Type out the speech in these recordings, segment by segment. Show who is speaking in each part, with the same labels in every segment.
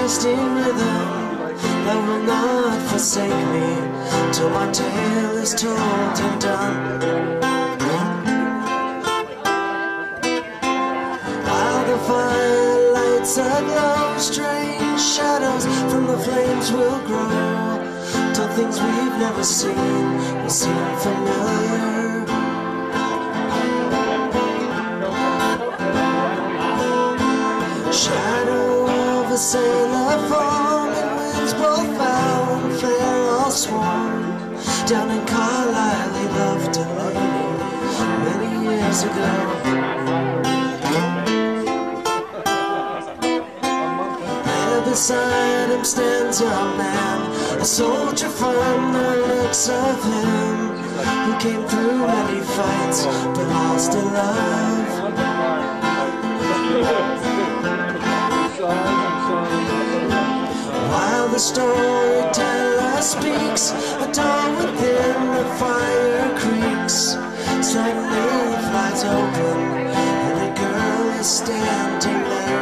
Speaker 1: twisting rhythm that will not forsake me till my tale is told and done. While the fire lights aglow, strange shadows from the flames will grow, till things we've never seen will seem familiar. Shadow of a sailor forming, winds both foul and fair all sworn. Down in Carlisle he loved a lady many years ago. There beside him stands a man, a soldier from the looks of him, who came through many fights but lost a love. While the storyteller speaks, a door within the fire creaks. Suddenly the flies open and a girl is standing there.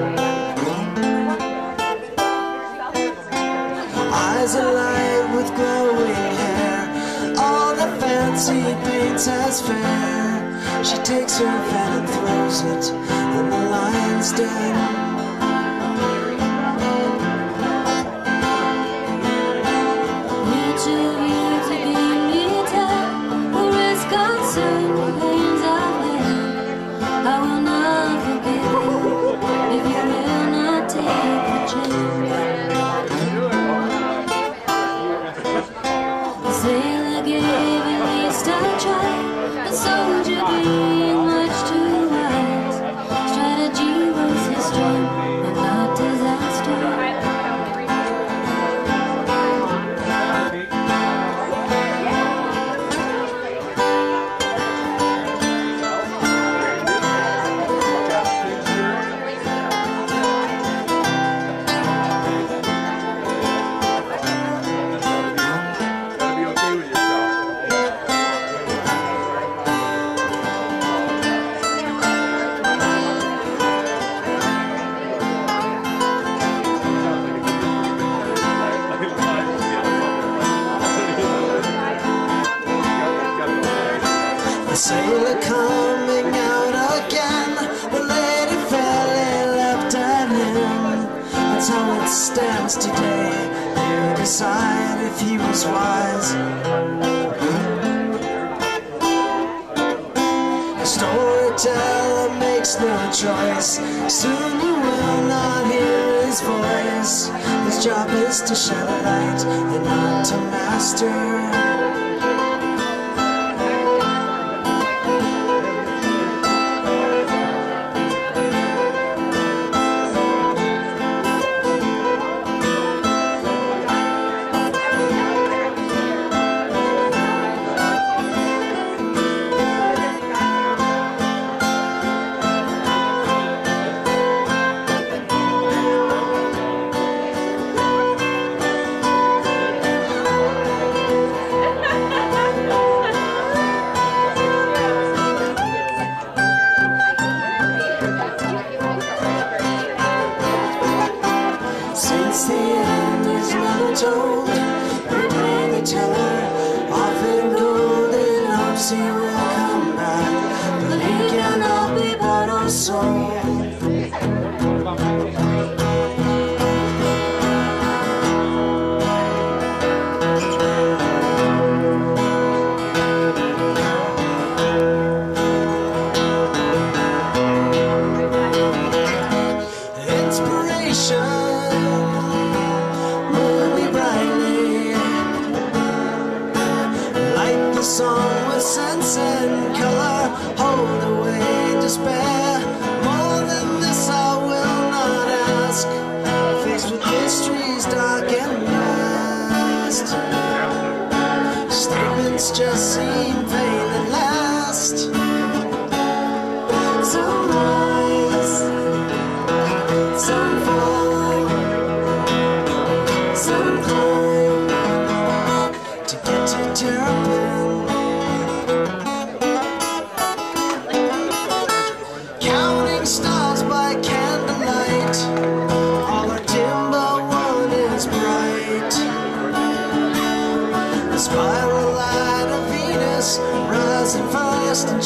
Speaker 1: Eyes alight with glowing hair, all the fancy paints as fair. She takes her fan and throws it in the lion's den.
Speaker 2: Sailor gave at least a try, the soldier being much too wise. Strategy was his strength and not disaster.
Speaker 1: Sailor coming out again, the lady fairly leapt at him. That's how it stands today. You decide if he was wise. The storyteller makes no choice. Soon you will not hear his voice. His job is to shed a light and not to master. Since the end is never told, we play the teller, often golden hopes he will come back, but he cannot be bought or sold. The song with sense and color, hold away despair. More than this I will not ask, faced with history's dark and past. Statements just seem vain at last. Some rise, some fall, some climb to get to Terrapin. Stars by candlelight, all our timber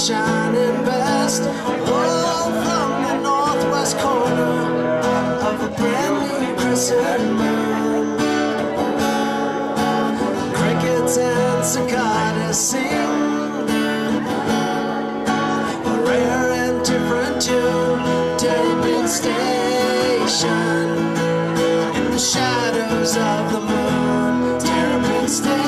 Speaker 1: shining best, all from the northwest corner of a brand new crescent moon. Crickets and cicadas sing a rare and different tune. Terrapin Station in the shadows of the moon. Terrapin Station.